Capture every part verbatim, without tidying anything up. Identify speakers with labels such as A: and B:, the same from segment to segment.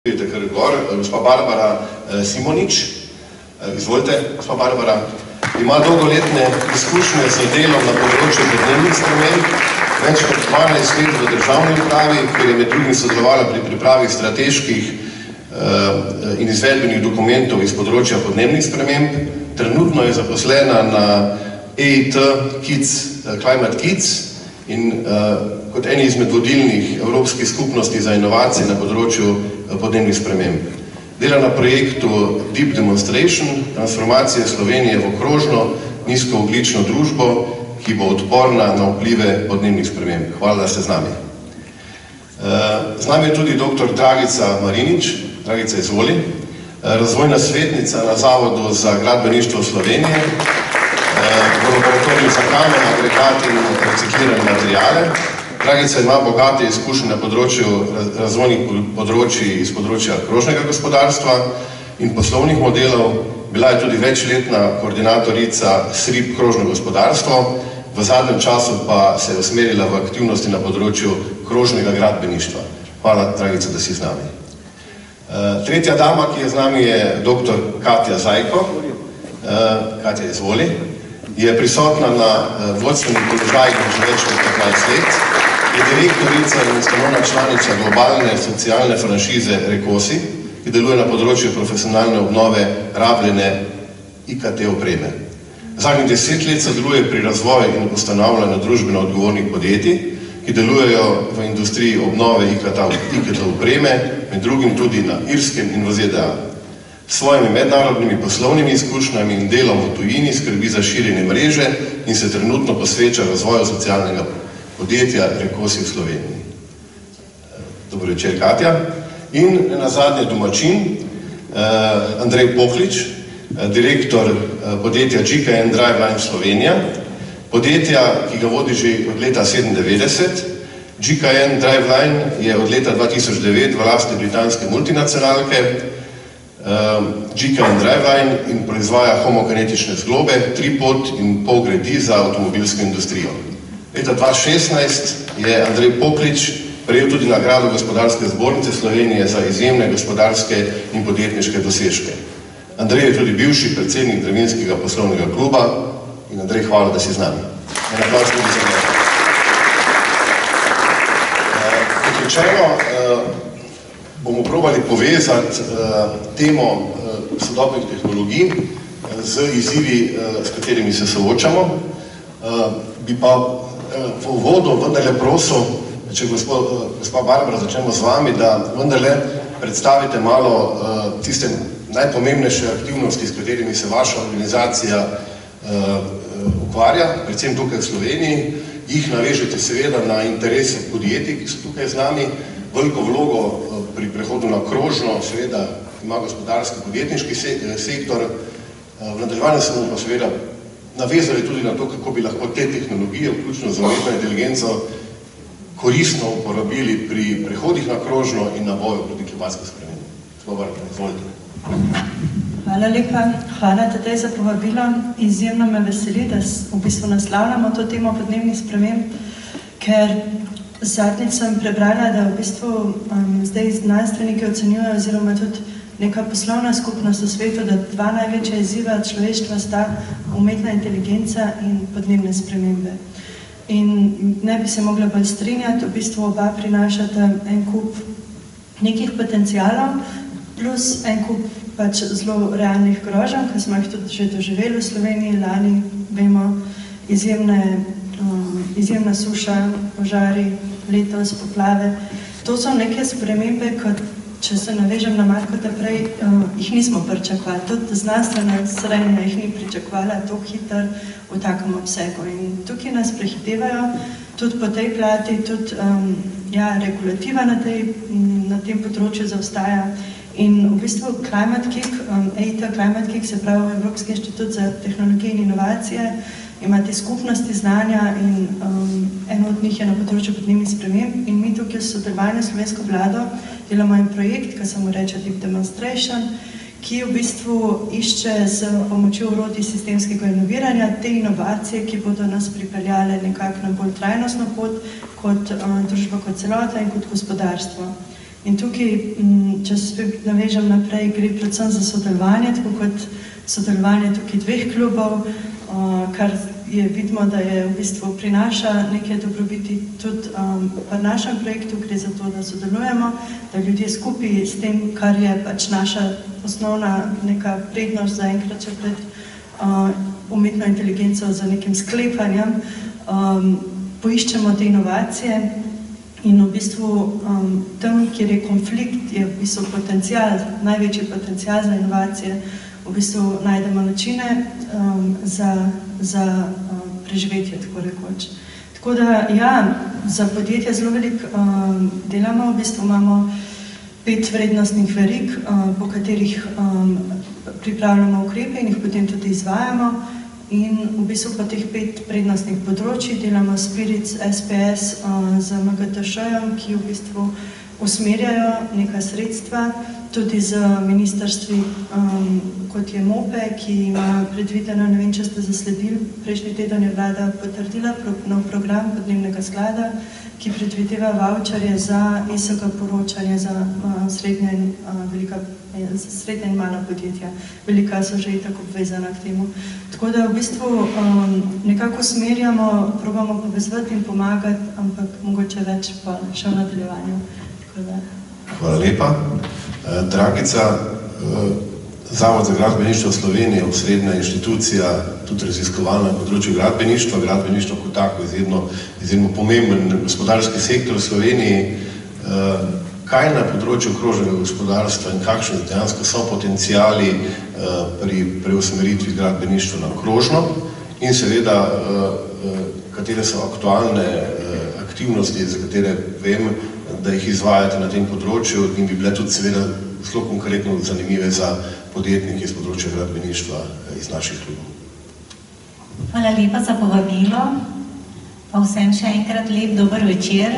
A: Gospa Barbara Simonič, izvolite, gospa Barbara, ima dolgoletne izkušnje z delom na področju podnebnih sprememb, več kot dvanajst let v državni upravi, kjer je med drugim sodelovala pri pripravi strateških in izvedbenih dokumentov iz področja podnebnih sprememb. Trenutno je zaposlena na E I T Kids, Climate Kids in kot eni izmed vodilnih evropskih skupnosti za inovacije na področju podnebnih sprememb. Dela na projektu Deep Demonstration, transformacije Slovenije v okrožno, nizkoogljično družbo, ki bo odporna na vplive podnebnih sprememb. Hvala, da ste z nami. Z nami je tudi doktor Dragica Marinič. Dragica, izvoli. Razvojna svetnica na Zavodu za gradbeništvo Slovenije, v laboratoriju za kamen, agregat in reciklirane materijale. Dragica ima bogate izkušnje na področju razvojnih področij iz področja krožnega gospodarstva in poslovnih modelov. Bila je tudi večletna koordinatorica S R I P krožno gospodarstvo, v zadnjem času pa se je usmerila v aktivnosti na področju krožnega gradbeništva. Hvala, Dragica, da si z nami. Tretja dama, ki je z nami, je doktor Katja Zajko. Katja, izvoli. Je prisotna na vodstvenih položajih že več kot petnajst let. Je direktorica in ustanovna članica globalne socialne franšize Rekosi, ki deluje na področju profesionalne obnove rabljene I K T opreme. Zadnjih deset let sodeluje pri razvoju in ustanavljanju družbeno odgovornih podjetij, ki delujejo v industriji obnove I K T opreme, med drugim tudi na Irskem in v Z D A. S svojimi mednarodnimi poslovnimi izkušnjami in delom v tujini skrbi za širjenje mreže in se trenutno posveča razvoju socialnega podjetja Rekosi v Sloveniji. Dobro večer, Katja. In nazadnje domačin, Andrej Poklič, direktor podjetja G K N Driveline Slovenija, podjetja, ki ga vodi že od leta sedemindevetdeset. G K N Driveline je od leta dva tisoč devet v lasti britanske multinacionalke G K N Driveline in proizvaja homokinetične zglobe, tripod in polgredi za avtomobilsko industrijo. Leta dva tisoč šestnajst je Andrej Poklič prejel tudi nagrado Gospodarske zbornice Slovenije za izjemne gospodarske in podjetniške dosežke. Andrej je tudi bivši predsednik Dravinskega poslovnega kluba in Andrej, hvala, da si z nami. En aplavz tudi za njega. Kot rečeno, bomo probali povezati temo sodobnih tehnologij z izzivi, s katerimi se soočamo. Bi pa v uvodu vendarle prosil, če gospa Barbara začnemo z vami, da vendarle predstavite malo tiste najpomembnejše aktivnosti, s katerimi se vaša organizacija ukvarja, predvsem tukaj v Sloveniji. Jih navežete seveda na interese podjetij, ki so tukaj z nami. Veliko vlogo pri prehodu na krožno seveda ima gospodarski podjetniški sektor. V nadaljevanju se bomo pa seveda navezali tudi na to, kako bi lahko te tehnologije, vključno z umetno inteligenco, koristno uporabili pri prehodih na krožno in na boju proti klimatskih spremembam. Gospod Barbara, izvolite.
B: Hvala lepa. Hvala Tadej za povabilo. Izjemno me veseli, da v bistvu naslavljamo to temo podnebnih sprememb, ker zadnjič sem prebrala, da v bistvu um, zdaj znanstveniki ocenjujejo oziroma tudi neka poslovna skupnost v svetu, da dva največja izziva človeštva sta umetna inteligenca in podnebne spremembe. In ne bi se mogla bolj strinjati, v bistvu oba prinašata en kup nekih potencialov, plus en kup pač zelo realnih groženj, ki smo jih tudi že doživeli v Sloveniji, lani, vemo, izjemne, um, izjemna suša, požari, letos, poplave. To so neke spremembe, kot če se navežem na Markota prej, uh, jih nismo pričakovali. Tudi znanstvena srednja jih ni pričakovala tako hitro v takem obsegu. In tukaj nas prehitevajo, tudi po tej plati, tudi um, ja, regulativa na, tej, na tem področju zaostaja. In v bistvu Climate Kick, um, E I T Climate Kick, se pravi Evropski inštitut za tehnologije in inovacije, ima te skupnosti znanja in um, eno od njih je na področju podnebnih sprememb. In mi tukaj s sodelovanjem s slovensko vlado delamo en projekt, ki se mu reče Deep Demonstration, ki v bistvu išče z pomočjo orodij sistemskega inoviranja te inovacije, ki bodo nas pripeljale nekako na bolj trajnostno pot kot uh, družba kot celota in kot gospodarstvo. In tukaj, če se navežem naprej, gre predvsem za sodelovanje, tako kot sodelovanje tukaj dveh klubov, kar je vidimo, da je v bistvu prinaša nekaj dobrobiti tudi um, v našem projektu. Gre za to, da sodelujemo, da ljudje skupaj s tem, kar je pač naša osnovna neka prednost zaenkrat še pred uh, umetno inteligenco za nekim sklepanjem, um, poiščemo te inovacije in v bistvu um, tam, kjer je konflikt, je v bistvu potencial, največji potencial za inovacije, v bistvu najdemo načine um, za, za um, preživetje, tako rekoč. Tako da, ja, za podjetje zelo veliko um, delamo, v bistvu imamo pet vrednostnih verig, um, po katerih um, pripravljamo ukrepe in jih potem tudi izvajamo. In v bistvu po teh pet prednostnih področjih delamo Spirits S P S um, z M G T Š-jem, ki v bistvu usmerjajo neka sredstva, tudi z ministrstvi, um, kot je MOPE, ki ima predvideno, ne vem, če ste zasledili, prejšnji teden je vlada potrdila pro, nov program podnebnega sklada, ki predvideva voucherje za E S G poročanje za uh, srednja in, uh, velika, srednja in mala podjetja. Velika so že itak obvezana k temu. Tako da v bistvu um, nekako usmerjamo, probamo povezati in pomagati, ampak mogoče več pa še v nadaljevanju.
A: Hvala lepa. Dragica, Zavod za gradbeništvo Slovenije, osrednja inštitucija, tudi raziskovalna na področju gradbeništva, gradbeništvo kot tako izjemno, izjemno pomemben gospodarski sektor v Sloveniji. Kaj na področju krožnega gospodarstva in kakšni dejansko so potenciali pri preusmeritvi gradbeništva na krožno in seveda, katere so aktualne aktivnosti, za katere vem, da jih izvajate na tem področju in bi bile tudi seveda zelo konkretno zanimive za podjetnike iz področja gradbeništva iz naših klubov.
C: Hvala lepa za povabilo. Pa vsem še enkrat lep dober večer.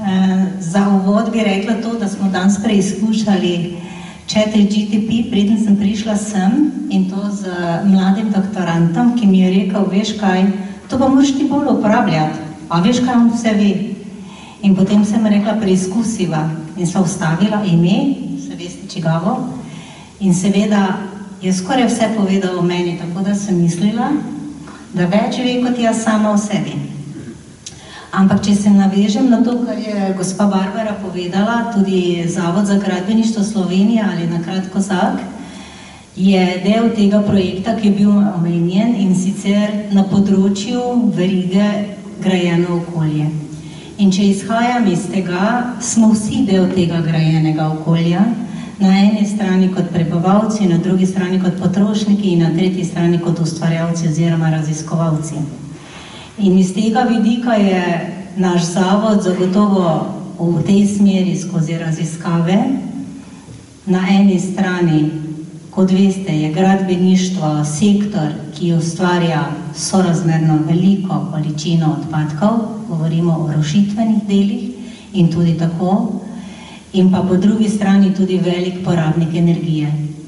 C: Za uvod bi rekla to, da smo danes preizkušali Chat G P T, preden sem prišla sem, in to z mladim doktorantom, ki mi je rekel, veš kaj, to pa moraš ti bolj uporabljati, a veš kaj on vse ve. In potem sem rekla, preizkusiva in sva ustavila ime, se veste čigavo, in seveda je skoraj vse povedal o meni, tako da sem mislila, da več ve kot jaz sama o sebi. Ampak če se navežem na to, kar je gospa Barbara povedala, tudi Zavod za gradbeništvo Slovenije ali na kratko Z A G, je del tega projekta, ki je bil omenjen in sicer na področju verige grajeno okolje. In če izhajam iz tega, smo vsi del tega grajenega okolja, na eni strani kot prebivalci, na drugi strani kot potrošniki in na tretji strani kot ustvarjalci oziroma raziskovalci. In iz tega vidika je naš zavod zagotovo v tej smeri skozi raziskave. Na eni strani, kot veste, je gradbeništvo sektor, ki ustvarja sorazmerno veliko količino odpadkov, govorimo o rušitvenih delih in tudi tako, in pa po drugi strani tudi velik porabnik energije.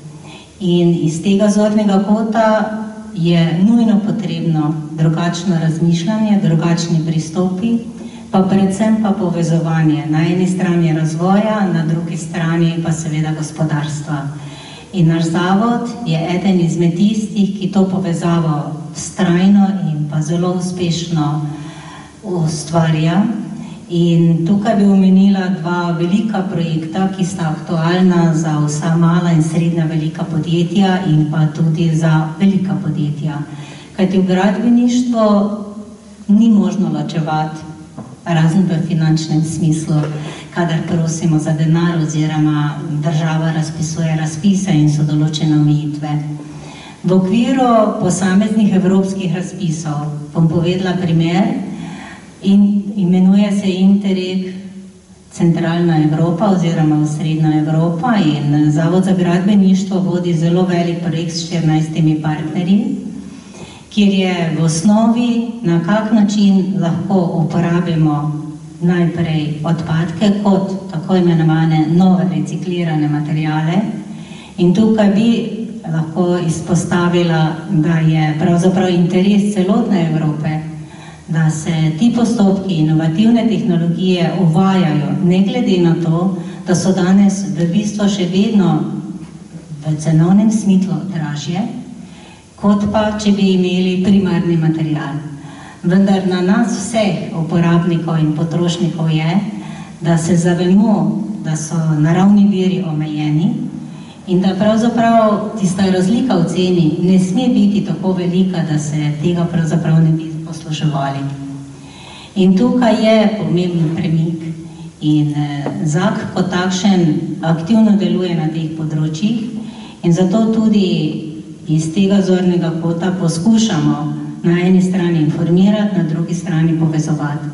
C: In iz tega zornega kota je nujno potrebno drugačno razmišljanje, drugačni pristopi, pa predvsem pa povezovanje. Na eni strani razvoja, na drugi strani pa seveda gospodarstva. In naš zavod je eden izmed tistih, ki to povezavo vztrajno in pa zelo uspešno ustvarja. In tukaj bi omenila dva velika projekta, ki sta aktualna za vsa mala in srednja velika podjetja in pa tudi za velika podjetja. Kajti v gradbeništvu ni možno ločevati, razen v finančnem smislu, kadar prosimo za denar oziroma država razpisuje razpise in so določene omejitve. V okviru posameznih evropskih razpisov bom povedala primer in imenuje se Interreg Centralna Evropa oziroma Srednja Evropa in Zavod za gradbeništvo vodi zelo velik projekt s štirinajstimi partnerji, kjer je v osnovi, na kak način lahko uporabimo najprej odpadke kot tako imenovane nove reciklirane materijale. In tukaj bi lahko izpostavila, da je pravzaprav interes celotne Evrope, da se ti postopki inovativne tehnologije uvajajo, ne glede na to, da so danes v bistvu še vedno v cenovnem smislu dražje, kot pa, če bi imeli primarni material. Vendar na nas vseh uporabnikov in potrošnikov je, da se zavemo, da so naravni viri omejeni in da pravzaprav tista razlika v ceni ne sme biti tako velika, da se tega pravzaprav ne bi posluževali. In tukaj je pomemben premik in Z A K kot takšen aktivno deluje na teh področjih in zato tudi iz tega zornega kota poskušamo na eni strani informirati, na drugi strani povezovati.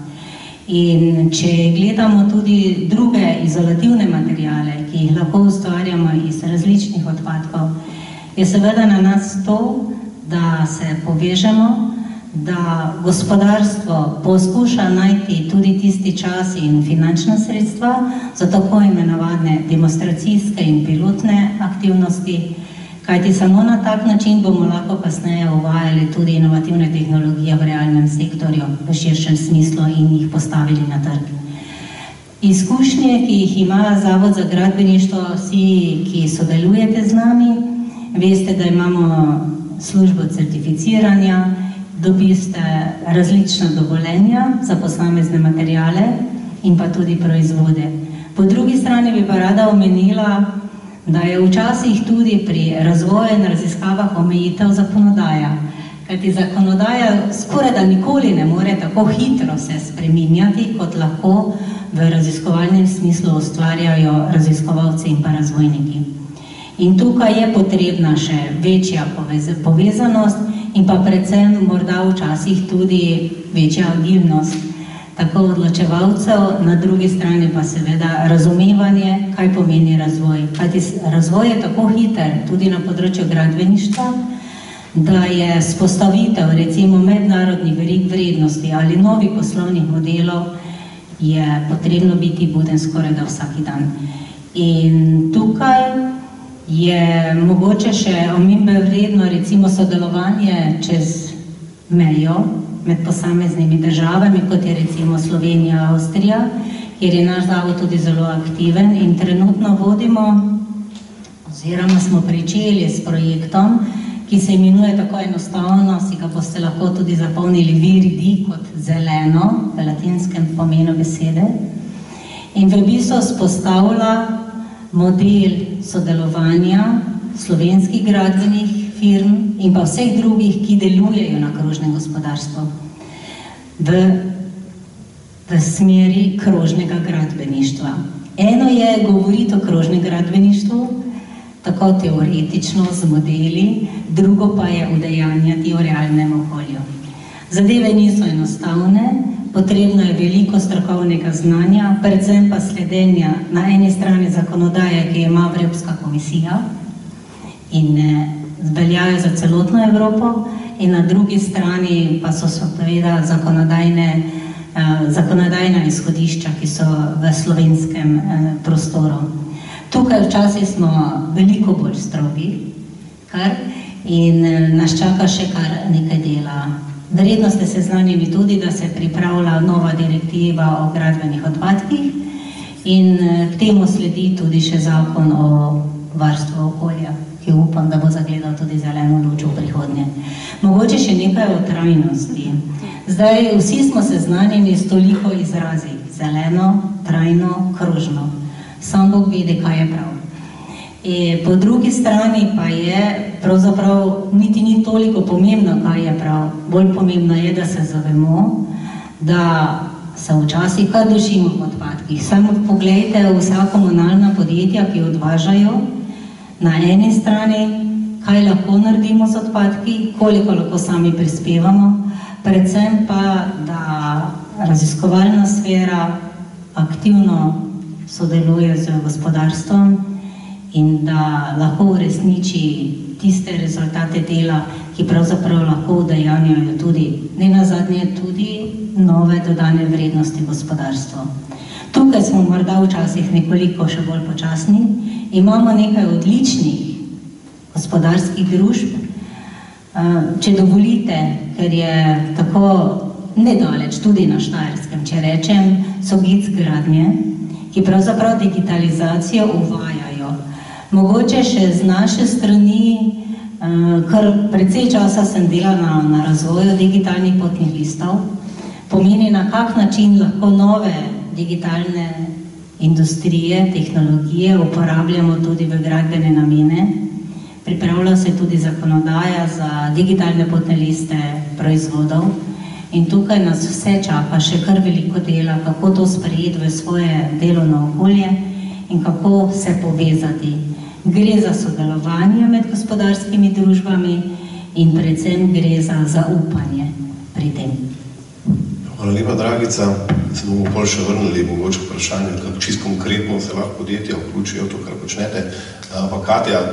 C: In če gledamo tudi druge izolativne materiale, ki jih lahko ustvarjamo iz različnih odpadkov, je seveda na nas to, da se povežemo, da gospodarstvo poskuša najti tudi tisti čas in finančna sredstva za tako imenovane demonstracijske in pilotne aktivnosti, kajti samo na tak način bomo lahko kasneje uvajali tudi inovativne tehnologije v realnem sektorju, v širšem smislu in jih postavili na trg. Izkušnje, ki jih ima Zavod za gradbeništvo, vsi, ki sodelujete z nami, veste, da imamo službo certificiranja, dobiste različna dovoljenja za posamezne materiale in pa tudi proizvode. Po drugi strani bi pa rada omenila, da je včasih tudi pri razvoju in raziskavah omejitev zakonodaja, kajti zakonodaja skoraj da nikoli ne more tako hitro se spreminjati, kot lahko v raziskovalnem smislu ustvarjajo raziskovalci in pa razvojniki. In tukaj je potrebna še večja povezanost in pa predvsem morda včasih tudi večja agilnost tako odločevalcev, na drugi strani pa seveda razumevanje, kaj pomeni razvoj. Kajti razvoj je tako hiter tudi na področju gradbeništva, da je vzpostavitev recimo mednarodnih verig vrednosti ali novih poslovnih modelov je potrebno biti buden skoraj da vsak dan. In tukaj je mogoče še omembe vredno recimo sodelovanje čez mejo med posameznimi državami, kot je recimo Slovenija, Avstrija, kjer je naš zavod tudi zelo aktiven in trenutno vodimo, oziroma smo pričeli s projektom, ki se imenuje tako enostavno, si ga boste lahko tudi zapomnili viridi kot zeleno, v latinskem pomenu besede, in v bistvu vzpostavlja model sodelovanja slovenskih gradbenih firm in pa vseh drugih, ki delujejo na krožnem gospodarstvu v, v smeri krožnega gradbeništva. Eno je govoriti o krožnem gradbeništvu, tako teoretično z modeli, drugo pa je udejanjati v realnem okolju. Zadeve niso enostavne, potrebno je veliko strokovnega znanja, predvsem pa sledenja na eni strani zakonodaje, ki ima Evropska komisija in veljajo za celotno Evropo, in na drugi strani pa so seveda zakonodajne, eh, zakonodajna izhodišča, ki so v slovenskem eh, prostoru. Tukaj včasih smo veliko bolj strogi, kar, in eh, nas čaka še kar nekaj dela. Verjetno ste seznanjeni tudi, da se pripravlja nova direktiva o gradbenih odpadkih in eh, k temu sledi tudi še zakon o varstvu okolja, ki upam, da bo zagledal tudi zeleno luč v prihodnje. Mogoče še nekaj o trajnosti. Zdaj, vsi smo seznanjeni s toliko izrazi. Zeleno, trajno, krožno. Sam Bog vidi, kaj je prav. In po drugi strani pa je, pravzaprav niti ni toliko pomembno, kaj je prav. Bolj pomembno je, da se zavemo, da se včasih kar dušimo v odpadkih. Samo poglejte vsa komunalna podjetja, ki odvažajo, na eni strani, kaj lahko naredimo z odpadki, koliko lahko sami prispevamo, predvsem pa, da raziskovalna sfera aktivno sodeluje z gospodarstvom in da lahko uresniči tiste rezultate dela, ki pravzaprav lahko udejanjajo tudi, ne nazadnje, tudi nove dodane vrednosti gospodarstva. Tukaj smo morda včasih nekoliko še bolj počasni. Imamo nekaj odličnih gospodarskih družb. Če dovolite, ker je tako nedaleč, tudi na Štajerskem, če rečem, so G I C gradnje ki pravzaprav digitalizacijo uvajajo. Mogoče še z naše strani, kar precej časa sem delala na razvoju digitalnih potnih listov, pomeni, na kak način lahko nove digitalne industrije, tehnologije uporabljamo tudi v gradbene namene. Pripravlja se tudi zakonodaja za digitalne potne liste proizvodov in tukaj nas vse čaka še kar veliko dela, kako to sprejeti v svoje delovno okolje in kako se povezati. Gre za sodelovanje med gospodarskimi družbami in predvsem gre za zaupanje pri tem.
A: Hvala lepa, Dragica. Se bomo bolj še vrnili, mogoče vprašanje, kako čisto konkretno se lahko podjetja vključijo v to, kar počnete. Pa Katja,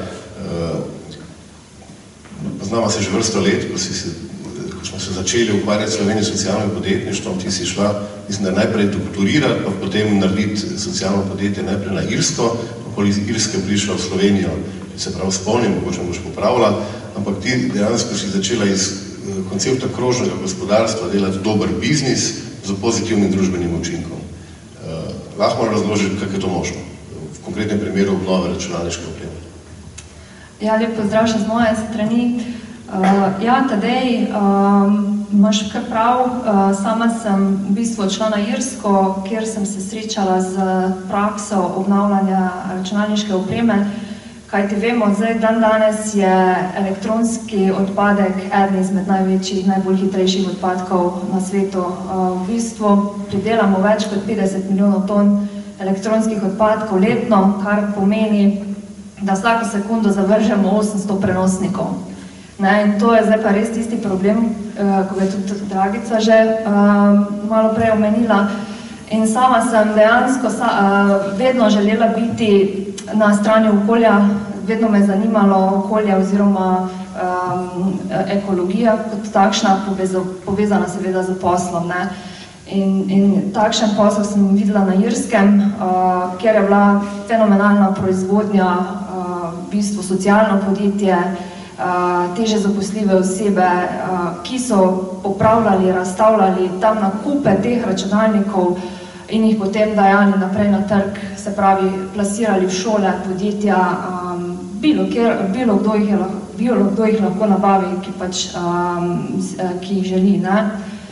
A: poznava se že vrsto let, ko, si se, ko smo se začeli ukvarjati Slovenije s socialnim podjetništvom, ti si šla, mislim, da najprej doktorirati, pa potem narediti socialno podjetje najprej na Irsko, iz Irske prišla v Slovenijo, če se prav spomnim, mogoče boš popravila, ampak ti dejansko si začela iz koncepta krožnega gospodarstva delati dober biznis z pozitivnim družbenim učinkom. Uh, lahko malo razložiti, kako je to možno, v konkretnem primeru obnove računalniške opreme.
D: Ja, lep pozdrav še z moje strani. Uh, ja, Tadej, um, imaš kar prav, uh, sama sem v bistvu odšla na Irsko, kjer sem se srečala z prakso obnavljanja računalniške opreme, kajti vemo, zdaj dan danes je elektronski odpadek eden izmed največjih, najbolj hitrejših odpadkov na svetu. Uh, v bistvu pridelamo več kot petdeset milijonov ton elektronskih odpadkov letno, kar pomeni, da vsako sekundo zavržemo osemsto prenosnikov. Ne, in to je zdaj pa res tisti problem, uh, ko je tudi Dragica že uh, malo prej omenila. In sama sem dejansko sa, uh, vedno želela biti na strani okolja, vedno me je zanimalo okolje oziroma um, ekologija kot takšna, povezo, povezana seveda z poslom. Ne. In, in takšen posel sem videla na Irskem, uh, kjer je bila fenomenalna proizvodnja, uh, v bistvu socialno podjetje, Uh, teže zaposljive osebe, uh, ki so popravljali, razstavljali tam nakupe teh računalnikov in jih potem dajali naprej na trg, se pravi, plasirali v šole, podjetja, um, bilo, kjer, bilo, kdo jih je, bilo kdo jih lahko nabavi, ki, pač, um, ki jih želi. Ne?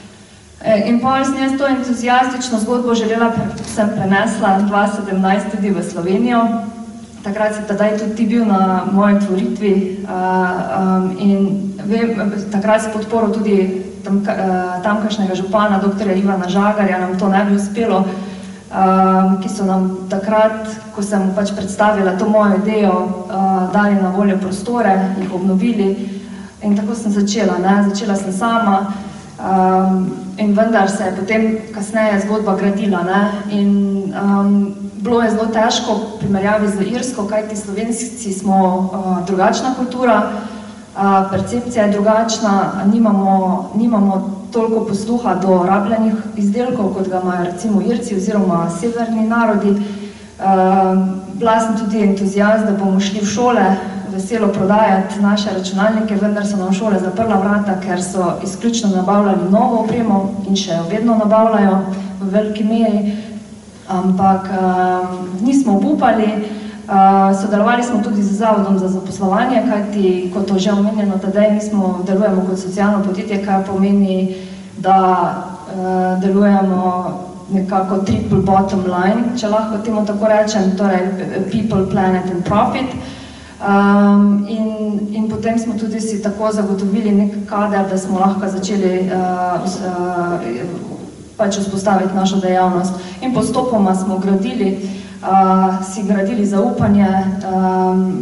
D: In pa sem jaz to entuzijastično zgodbo želela, sem prenesla dva tisoč sedemnajst tudi v Slovenijo. Takrat si tedaj tudi ti bil na moji tvoritvi uh, um, in vem, takrat si podporil tudi tam, uh, tamkajšnjega župana, doktorja Ivana Žagarja, nam to ne bi uspelo, um, ki so nam takrat, ko sem pač predstavila to mojo idejo, uh, dali na voljo prostore, jih obnovili in tako sem začela, ne? Začela sem sama um, in vendar se je potem kasneje zgodba gradila, ne? In um, bilo je zelo težko v primerjavi z Irsko, kajti Slovenci smo uh, drugačna kultura, uh, percepcija je drugačna, nimamo, nimamo toliko posluha do rabljenih izdelkov, kot ga imajo recimo Irci oziroma severni narodi. Uh, bila sem tudi entuzijast, da bomo šli v šole veselo prodajati naše računalnike, vendar so nam šole zaprla vrata, ker so izključno nabavljali novo opremo in še vedno nabavljajo v veliki meri. Ampak uh, nismo obupali, uh, sodelovali smo tudi z Zavodom za zaposlovanje, kajti, kot to že omenjeno, tedaj mi smo delujemo kot socialno podjetje, kar pomeni, da uh, delujemo nekako triple bottom line, če lahko temu tako rečem, torej people, planet and profit. Um, in, in potem smo tudi si tako zagotovili nek kader, da smo lahko začeli uh, uh, pač vzpostaviti našo dejavnost. In postopoma smo gradili, uh, si gradili zaupanje, um,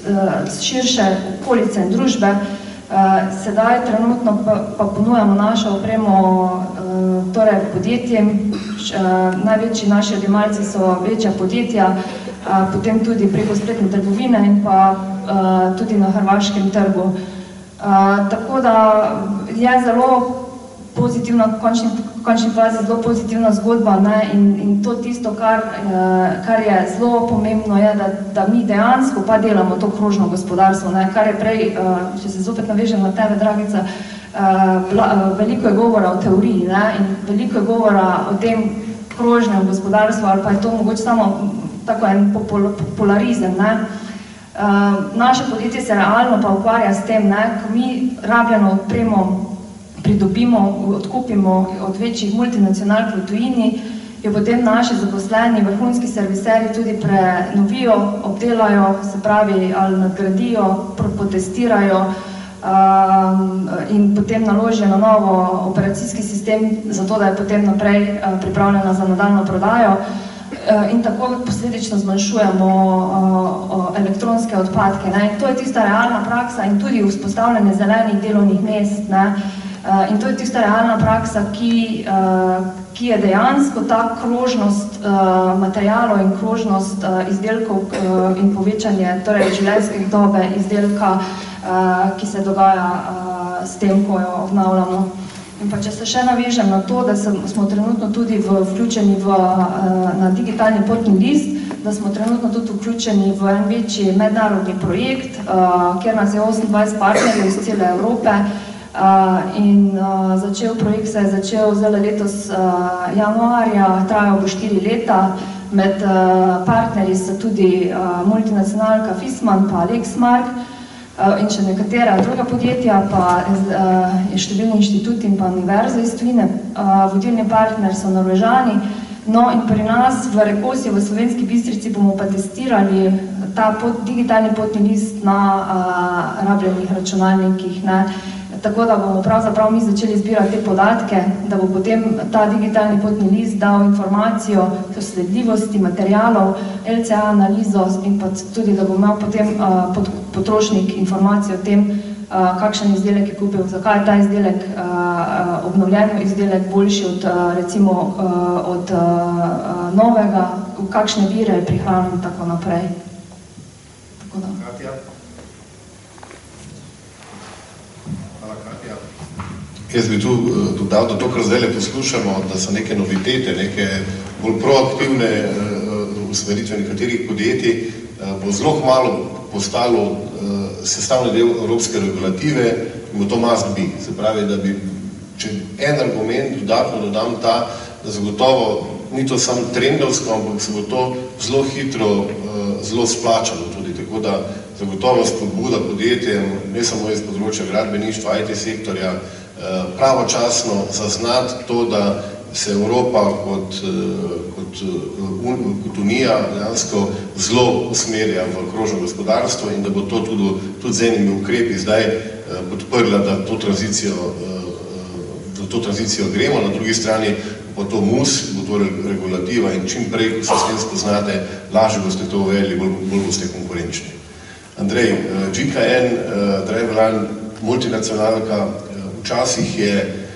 D: širše okolice in družbe. Uh, sedaj trenutno pa, pa ponujamo našo opremo uh, torej podjetjem. Uh, največji naši odjemalci so večja podjetja, uh, potem tudi preko spletne trgovine in pa uh, tudi na hrvaškem trgu. Uh, tako da je zelo pozitivna, v končni, končni fazi zelo pozitivna zgodba, ne? In, in to tisto, kar, kar je zelo pomembno, je, da, da mi dejansko pa delamo to krožno gospodarstvo, ne? Kar je prej, če se zopet navežem na tebe, Dragica, veliko je govora o teoriji, ne? In veliko je govora o tem, krožnem gospodarstvu, ali pa je to mogoče samo tako en popularizem, ne. Naše podjetje se realno pa ukvarja s tem, ne, ko mi rabljeno opremo pridobimo, odkupimo od večjih multinacionalk v tujini, jo potem naši zaposleni, vrhunski serviserji tudi prenovijo, obdelajo, se pravi, ali nadgradijo, potestirajo in potem naložijo na novo operacijski sistem, zato da je potem naprej pripravljena za nadaljno prodajo. In tako posledično zmanjšujemo elektronske odpadke. In to je tista realna praksa in tudi vzpostavljanje zelenih delovnih mest. In to je tista realna praksa, ki, ki je dejansko ta krožnost materialov in krožnost izdelkov in povečanje torej življenjske dobe izdelka, ki se dogaja s tem, ko jo obnavljamo. In pa če se še navežem na to, da smo trenutno tudi vključeni na digitalni potni list, da smo trenutno tudi vključeni v en večji mednarodni projekt, kjer nas je osemindvajset partnerjev iz cele Evrope, in začel projekt se je začel zdaj letos januarja, trajal bo štiri leta, med partnerji so tudi multinacionalka Fissmann pa Lexmark in še nekatera druga podjetja, pa je številni inštitut in pa univerze iz tujine, vodilni partner so Norvežani. No in pri nas v Rekosi v Slovenski Bistrici bomo pa testirali ta digitalni potni list na rabljenih računalnikih, ne. Tako da bomo pravzaprav mi začeli zbirati te podatke, da bo potem ta digitalni potni list dal informacijo o sledljivosti materialov, L C A analizo in pa tudi, da bo imel potem potrošnik informacijo o tem, kakšen izdelek je kupil, zakaj je ta izdelek, obnovljen izdelek boljši od recimo od novega, v kakšne vire je prihranjen in tako naprej. Tako da.
A: Jaz bi tu dodal, da to, kar zdaj poslušamo, da so neke novitete, neke bolj proaktivne usmeritve nekaterih podjetij, bo zelo malo postalo sestavni del evropske regulative in bo to must be. Se pravi, da bi, če en argument dodatno dodam ta, da zagotovo ni to samo trendovsko, ampak se bo to zelo hitro, zelo splačalo tudi, tako da zagotovo spodbuda podjetjem, ne samo iz področja gradbeništva, I T sektorja, pravočasno zaznati to, da se Evropa kot, kot, kot Unija dejansko zelo usmerja v krožno gospodarstvo in da bo to tudi, tudi z enimi ukrepi zdaj podprla, da to tranzicijo, da to tranzicijo gremo, na drugi strani bo to mus, bo to regulativa in čim prej, ko se s tem spoznate, lažje boste to uvedli, bolj, bolj boste konkurenčni. Andrej, G K N, Driveline, multinacionalka, včasih je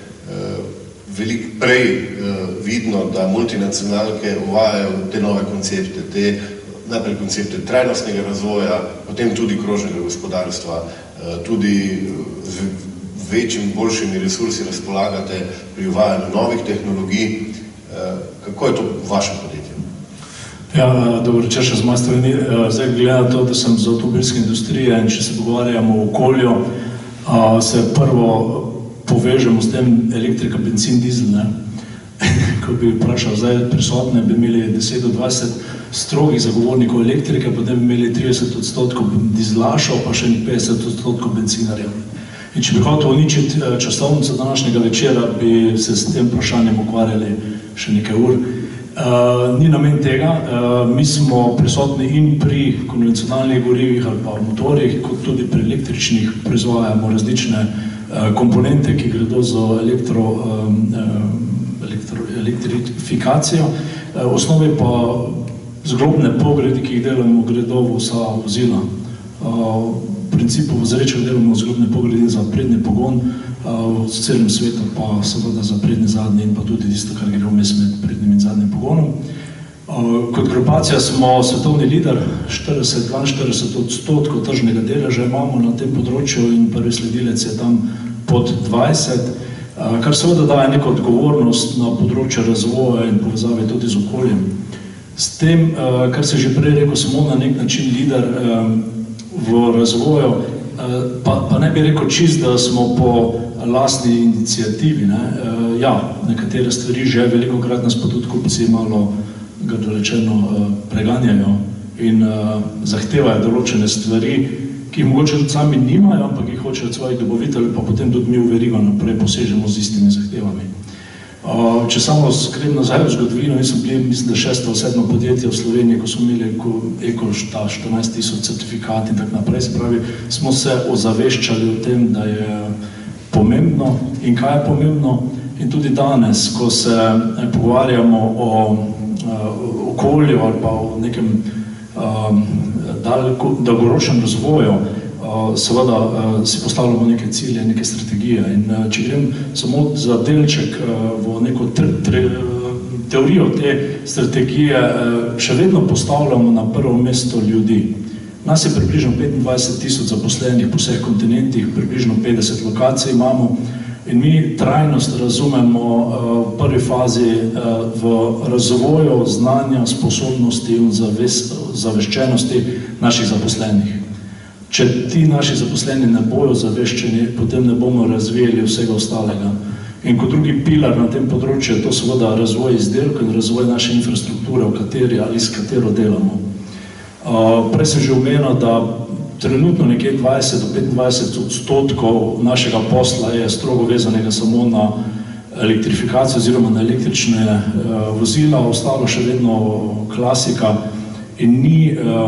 A: veliko prej vidno, da multinacionalke uvajajo te nove koncepte, te najprej koncepte trajnostnega razvoja, potem tudi krožnega gospodarstva, tudi z večjimi, boljšimi resursi razpolagate pri uvajanju novih tehnologij. Kako je to v vašem podjetju?
E: Ja, dobro večer še z moje strani. Zdaj gleda to, da sem z avtomobilske industrije in če se pogovarjamo o okolju, se prvo povežemo s tem elektrika, benzin, dizel, ne. Ko bi vprašal zdaj prisotne, bi imeli deset do dvajset strogih zagovornikov elektrike, potem bi imeli trideset odstotkov dizlašov, pa še petdeset odstotkov bencinarjev. In če bi hotel uničiti časovnico današnjega večera, bi se s tem vprašanjem ukvarjali še nekaj ur. Ni namen tega, mi smo prisotni in pri konvencionalnih gorivih ali pa motorjih, kot tudi pri električnih proizvajamo različne komponente, ki gredo za elektro, elektro, elektrifikacijo. V osnovi pa zglobne pogredi, ki jih delamo, gredo v vsa vozila. V principu v zrečah delamo zglobne pogredi za prednji pogon, v celem svetu pa seveda za prednji, zadnji in pa tudi tisto, kar gre vmes med prednjim in zadnjim pogonom. Kot grupacija smo svetovni lider, štirideset do dvainštirideset odstotkov tržnega deleža imamo na tem področju in prvi sledilec je tam pod dvajset, kar seveda daje neko odgovornost na področju razvoja in povezave tudi z okoljem. S tem, kar se že prej rekel, smo na nek način lider v razvoju pa, pa ne bi rekel čist, da smo po lastni inicijativi. Ne? Ja, nekatere stvari že veliko krat nas pa tudi kupci malo grdo rečeno preganjajo in zahtevajo določene stvari, ki jih mogoče tudi sami nimajo, ampak jih hočejo od svojih dobaviteljev, pa potem tudi mi v verigo naprej posežemo z istimi zahtevami. Če samo grem nazaj v zgodovino, mi smo bili, mislim, da šesto ali sedmo podjetje v Sloveniji, ko smo imeli eko štirinajst tisoč certifikat in tako naprej, se pravi, smo se ozaveščali o tem, da je pomembno in kaj je pomembno. In tudi danes, ko se pogovarjamo o okolju ali pa o nekem dolgoročnem razvoju, seveda si postavljamo neke cilje, neke strategije. In če grem samo za delček v neko teorijo te strategije, še vedno postavljamo na prvo mesto ljudi. Nas je približno petindvajset tisoč zaposlenih po vseh kontinentih, približno petdeset lokacij imamo in mi trajnost razumemo v prvi fazi v razvoju znanja, sposobnosti in zaveščenosti naših zaposlenih. Če ti naši zaposleni ne bojo zaveščeni, potem ne bomo razvijali vsega ostalega. In kot drugi pilar na tem področju je to seveda razvoj izdelkov in razvoj naše infrastrukture, v kateri ali s katero delamo. Prej sem že omenil, da trenutno nekje dvajset do petindvajset odstotkov našega posla je strogo vezanega samo na elektrifikacijo oziroma na električne vozila, ostalo še vedno klasika in ni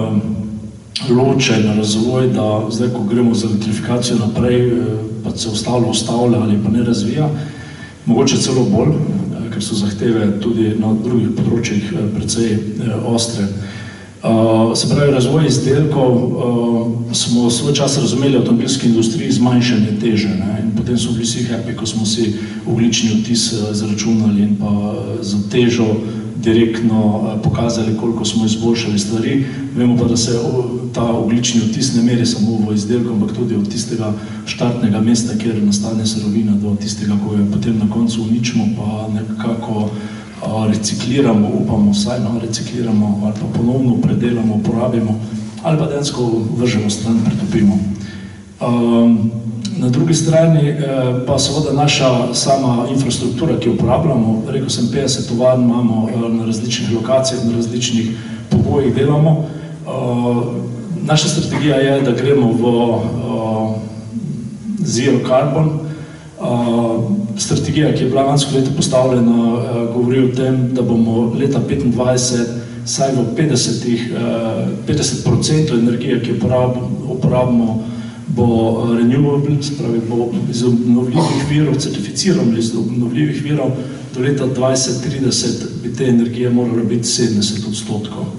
E: ločen razvoj, da zdaj, ko gremo z elektrifikacijo naprej, pa se ostalo ustavlja ali pa ne razvija, mogoče celo bolj, ker so zahteve tudi na drugih področjih precej ostre. Se pravi, razvoj izdelkov smo svoj čas razumeli v avtomobilski industriji zmanjšanje teže in potem so bili vsi happy, ko smo si ogljični odtis zaračunali in pa za težo direktno pokazali, koliko smo izboljšali stvari. Vemo pa, da se ta ogljični odtis ne meri samo v izdelku, ampak tudi od tistega štartnega mesta, kjer nastane surovina, do tistega, ko jo potem na koncu uničimo, pa nekako recikliramo, upamo vsaj, no, recikliramo ali pa ponovno predelamo, uporabimo ali pa dejansko vržemo stran, pretopimo. Na drugi strani pa seveda naša sama infrastruktura, ki jo uporabljamo, rekel sem, petdeset tovarn imamo na različnih lokacijah, na različnih pogojih delamo. Naša strategija je, da gremo v zero carbon. Strategija, ki je bila lansko leto postavljena, govori o tem, da bomo leta petindvajset saj v petdeset procentov energije, ki jo uporabimo, bo renewable, se pravi, bo iz obnovljivih virov, certificirano iz obnovljivih virov, do leta dvajset trideset bi te energije moralo biti sedemdeset odstotkov.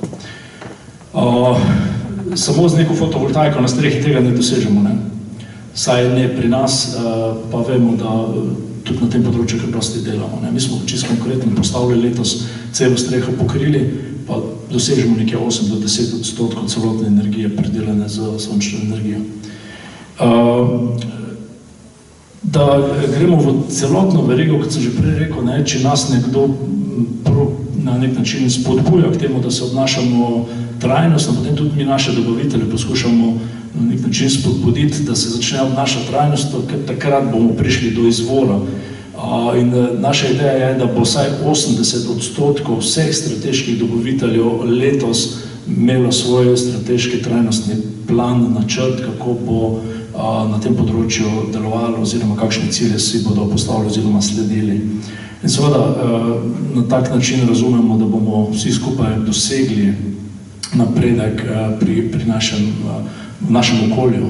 E: Samo z neko fotovoltaiko na strehi tega ne dosežemo, ne? Saj ne pri nas, pa vemo, da tudi na tem področju kar dosti delamo. Mi smo čisto konkretno postavili letos celo streho pokrili, pa dosežemo nekje osem do deset odstotkov celotne energije pridelane z sončno energijo. Da gremo v celotno verigo, kot sem že prej rekel, če nas nekdo na nek način spodbuja k temu, da se obnašamo trajnostno, potem tudi mi naše dobavitelje poskušamo na nek način spodbuditi, da se začne obnašati trajnostno, ker takrat bomo prišli do izvora. In naša ideja je, da bo vsaj osemdeset odstotkov vseh strateških dobaviteljev letos imelo svoj strateški trajnostni plan, načrt, kako bo na tem področju delovalo oziroma kakšne cilje si bodo postavili oziroma sledili. In seveda na tak način razumemo, da bomo vsi skupaj dosegli napredek pri našem okolju.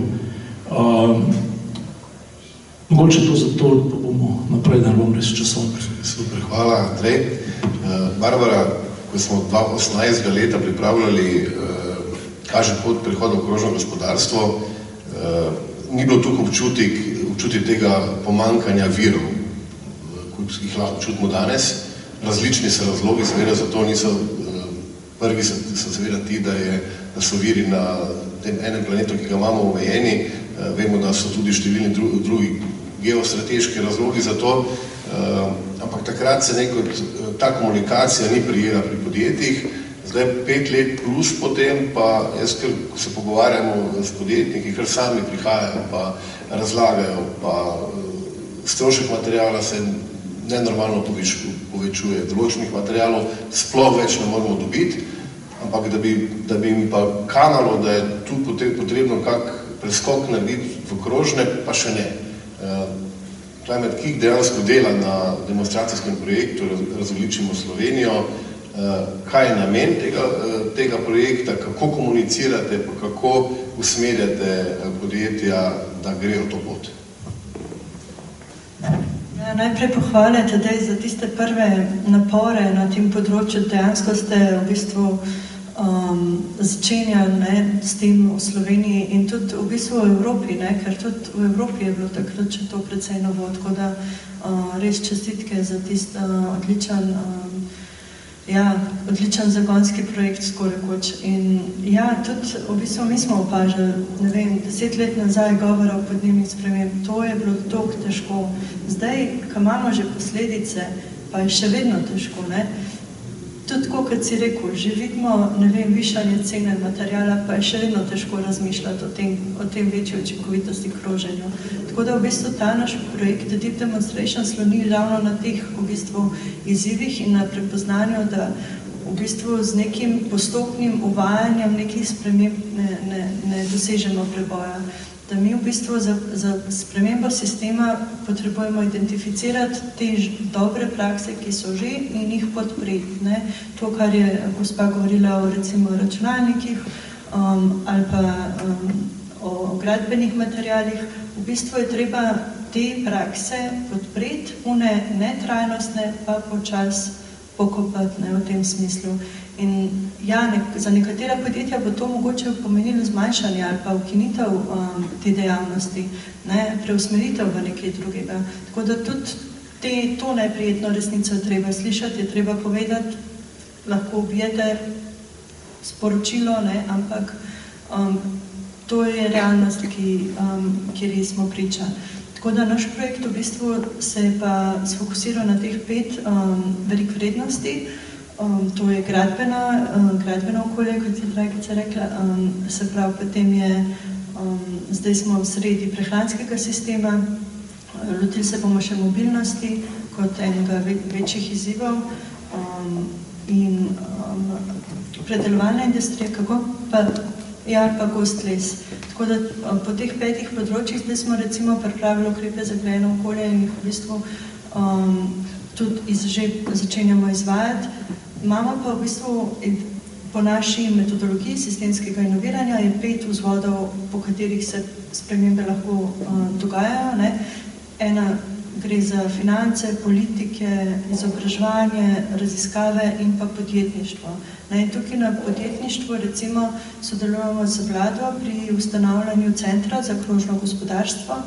E: Mogoče to zato, da bomo naprej, da ne bom res časovni.
A: Super, hvala, Andrej. Barbara, ko smo dva tisoč osemnajstega leta pripravljali kaže pot prehoda v krožno gospodarstvo, ni bilo tukaj občutek tega pomankanja virov, kot jih lahko čutimo danes. Različni so razlogi, seveda za to niso, prvi so seveda ti, da so viri na tem enem planetu, ki ga imamo omejeni. Vemo, da so tudi številni drugi geostrateški razlogi za to, ampak takrat se ta komunikacija ni prijela pri podjetjih, Zdaj, pet let plus potem, pa jaz, ker se pogovarjamo s podjetniki, ker sami prihajajo, pa razlagajo, pa strošek materijala se nenormalno povečuje. Določenih materijalov sploh več ne moramo dobiti, ampak da bi, da bi jim pa kanalo, da je tu potrebno kak preskok narediti v krožne, pa še ne. Climate Kick dejansko dela na demonstracijskem projektu Razogljičimo Slovenijo. Kaj je namen tega, tega projekta, kako komunicirate, pa kako usmerjate podjetja, da grejo to pot?
B: Ja, najprej pohvale tedaj za tiste prve napore na tem področju. Dejansko ste v bistvu um, začenjali ne, s tem v Sloveniji in tudi v bistvu v Evropi, ne, ker tudi v Evropi je bilo takrat še to precej novo, tako da uh, res čestitke za tist uh, odličen um, Ja, odličen zagonski projekt skoraj koč. In ja, tudi v bistvu mi smo opažali, ne vem, deset let nazaj govora o podnebnih sprememb, to je bilo toliko težko. Zdaj, ko imamo že posledice, pa je še vedno težko, ne? Tudi tako, kot si rekel, že vidimo, ne vem, višanje cene materijala, pa je še vedno težko razmišljati o tem, o tem večji učinkovitosti kroženju. Tako da v bistvu ta naš projekt Deep Demonstration sloni ravno na teh v bistvu izzivih in na prepoznanju, da v bistvu z nekim postopnim uvajanjem nekih sprememb ne, ne, ne dosežemo preboja. Da mi v bistvu za, za spremembo sistema potrebujemo identificirati te dobre prakse, ki so že in jih podpreti. Ne? To, kar je gospa govorila o recimo računalnikih um, ali pa um, o gradbenih materialih, v bistvu je treba te prakse podpreti, une netrajnostne pa počas pokopati, ne, v tem smislu. In ja, ne, za nekatera podjetja bo to mogoče pomenilo zmanjšanje ali pa ukinitev um, te dejavnosti, ne, preusmeritev v nekaj drugega. Tako da tudi te, to neprijetno resnico je treba slišati, je treba povedati, lahko ubijete sporočilo, ne, ampak um, to je realnost, ki, um, kjer smo priča. Tako da naš projekt v bistvu se je pa sfokusiral na teh pet um, velik vrednosti. Um, to je gradbena, um, gradbeno okolje, kot je Dragica rekla, um, se pravi, potem je, um, zdaj smo v sredi prehranskega sistema, lotili se bomo še mobilnosti kot enega ve večjih izzivov um, in um, predelovalna industrija, kako pa, ja, pa gost les. Tako da um, po teh petih področjih zdaj smo recimo pripravili ukrepe za grajeno okolje in jih v bistvu um, tudi iz, že začenjamo izvajati. Imamo pa v bistvu po naši metodologiji sistemskega inoviranja je pet vzvodov, po katerih se spremembe lahko uh, dogajajo. Ne? Ena gre za finance, politike, izobraževanje, raziskave in pa podjetništvo. Ne? Tukaj na podjetništvu recimo sodelujemo z vlado pri ustanavljanju centra za krožno gospodarstvo.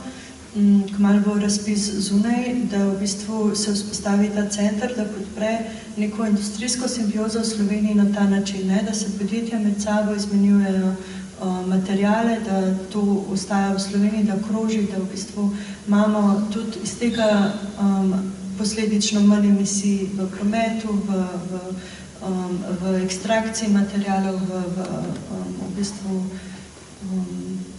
B: Kmalu bo razpis zunaj, da v bistvu se vzpostavi ta center, da podpre neko industrijsko simbiozo v Sloveniji na ta način, ne? Da se podjetja med sabo izmenjujejo uh, materijale, da to ostaja v Sloveniji, da kroži, da v bistvu imamo tudi iz tega um, posledično manj emisij v prometu, v, v, um, v ekstrakciji materijalov, v, v, um, v bistvu um,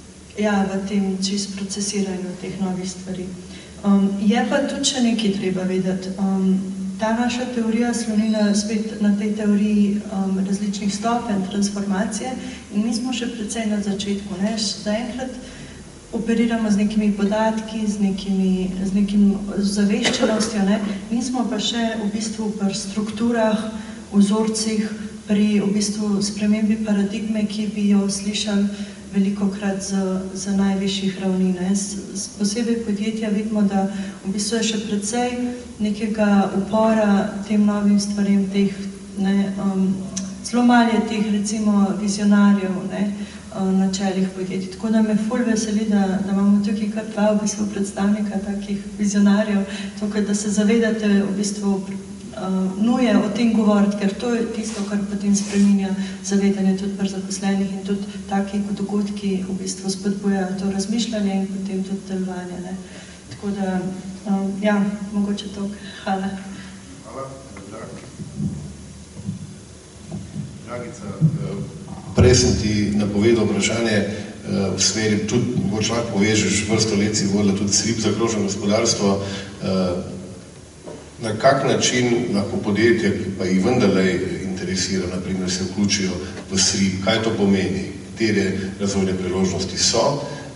B: ja, v tem čist procesiranju teh novih stvari. Um, je pa tudi še nekaj treba vedeti. Um, ta naša teorija sloni na, spet na tej teoriji um, različnih stopenj transformacije in mi smo še precej na začetku. Ne? Zaenkrat operiramo z nekimi podatki, z, nekimi, z nekim zaveščenostjo, ne? Mi smo pa še v bistvu pri strukturah, vzorcih, pri v bistvu spremembi paradigme, ki bi jo slišali veliko krat za, za najvišjih ravni. Ne. S, posebej podjetja vidimo, da v bistvu je še precej nekega upora tem novim stvarem, teh, ne, um, zelo malo je teh recimo vizionarjev, ne, na čelih podjetij. Tako da me ful veseli, da, da imamo tukaj kar dva v bistvu predstavnika takih vizionarjev, tukaj, da se zavedate v bistvu Uh, nuje o tem govoriti, ker to je tisto, kar potem spreminja zavedanje tudi pri zaposlenih in tudi taki dogodki v bistvu spodbujajo to razmišljanje in potem tudi delovanje. Ne. Tako da, um, ja, mogoče to. Hvala.
A: Hvala. Dragica, prej sem ti napovedal vprašanje v sferi, tudi mogoče lahko povežeš, vrsto let si vodila tudi S R I P za krožno gospodarstvo. Na kak način lahko podjetja, ki pa jih vendarle interesira, naprimer se vključijo v S R I P, kaj to pomeni, katere razvojne priložnosti so,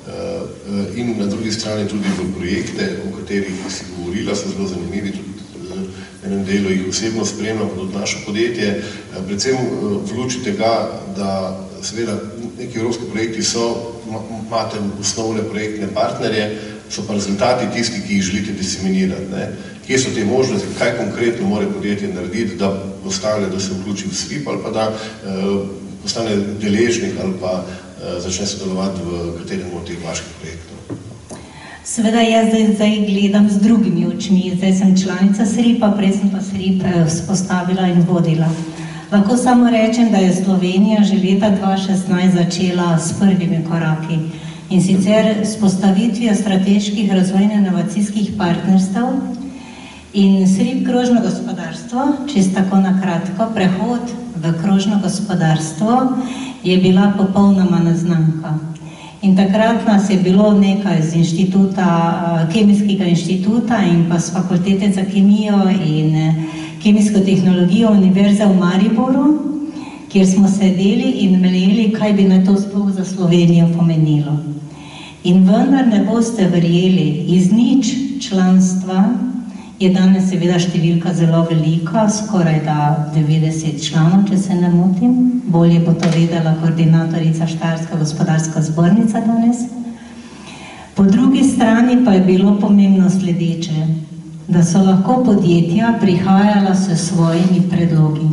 A: in na drugi strani tudi v projekte, o katerih si govorila, so zelo zanimivi, tudi v enem delu jih osebno spremljam, tudi naše podjetje, predvsem v luči tega, da seveda neki evropski projekti so, imate osnovne projektne partnerje, so pa rezultati tisti, ki jih želite diseminirati. Kje so te možnosti, kaj konkretno mora podjetje narediti, da postane, da se vključi v S R I P ali pa da postane deležnik ali pa začne sodelovati v katerem od teh vaših projektov?
C: Seveda jaz zdaj, zdaj gledam z drugimi očmi. Zdaj sem članica S R I P-a, prej sem pa S R I P vzpostavila in vodila. Lahko samo rečem, da je Slovenija že leta dva tisoč šestnajst začela s prvimi koraki. In sicer s postavitvijo strateških razvojno-inovacijskih partnerstev in S R I P krožno gospodarstvo, čisto tako na kratko, prehod v krožno gospodarstvo je bila popolnoma neznanka. In takrat nas je bilo nekaj z inštituta, kemijskega inštituta in pa z fakultete za kemijo in kemijsko tehnologijo Univerze v Mariboru, kjer smo sedeli in mleli, kaj bi na to sploh za Slovenijo pomenilo. In vendar ne boste verjeli, iz nič članstva je danes seveda številka zelo velika, skoraj da devetdeset članov, če se ne motim. Bolje bo to vedela koordinatorica Štajerska gospodarska zbornica danes. Po drugi strani pa je bilo pomembno sledeče, da so lahko podjetja prihajala s svojimi predlogi.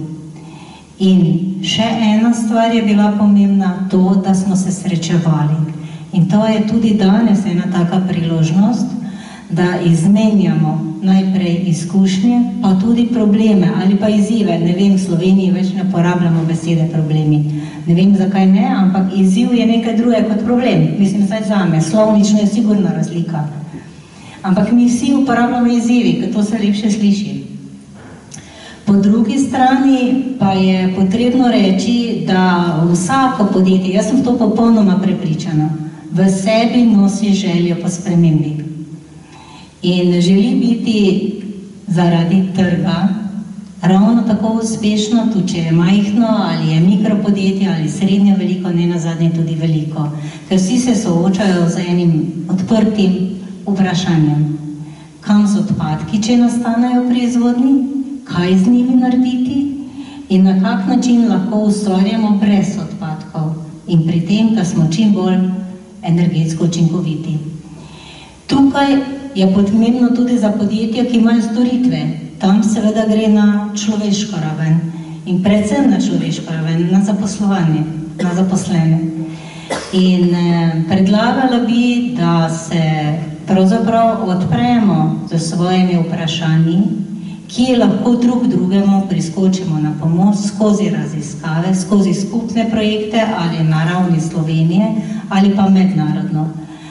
C: In še ena stvar je bila pomembna, to, da smo se srečevali. In to je tudi danes ena taka priložnost, da izmenjamo najprej izkušnje, pa tudi probleme ali pa izzive. Ne vem, v Sloveniji več ne porabljamo besede problemi. Ne vem, zakaj ne, ampak izziv je nekaj druge kot problem. Mislim, saj zame, slovnično je sigurna razlika. Ampak mi vsi uporabljamo izzivi, ker to se lepše sliši. Po drugi strani pa je potrebno reči, da vsako podjetje, jaz sem to popolnoma prepričana, v sebi nosi željo po spremembi. In želi biti zaradi trga ravno tako uspešno, tudi če je majhno, ali je mikropodjetje, ali srednje veliko, ne nazadnje tudi veliko. Ker vsi se soočajo z enim odprtim vprašanjem. Kam z odpadki, če nastanejo proizvodnji, kaj z njimi narediti in na kak način lahko ustvarjamo brez odpadkov in pri tem, da smo čim bolj energetsko učinkoviti. Tukaj je pomembno tudi za podjetja, ki imajo storitve. Tam seveda gre na človeško raven in predvsem na človeško raven, na zaposlovanje, na zaposlene. In eh, predlagala bi, da se pravzaprav odpremo z svojimi vprašanji, ki lahko drug drugemu priskočimo na pomoč skozi raziskave, skozi skupne projekte ali na ravni Slovenije ali pa mednarodno.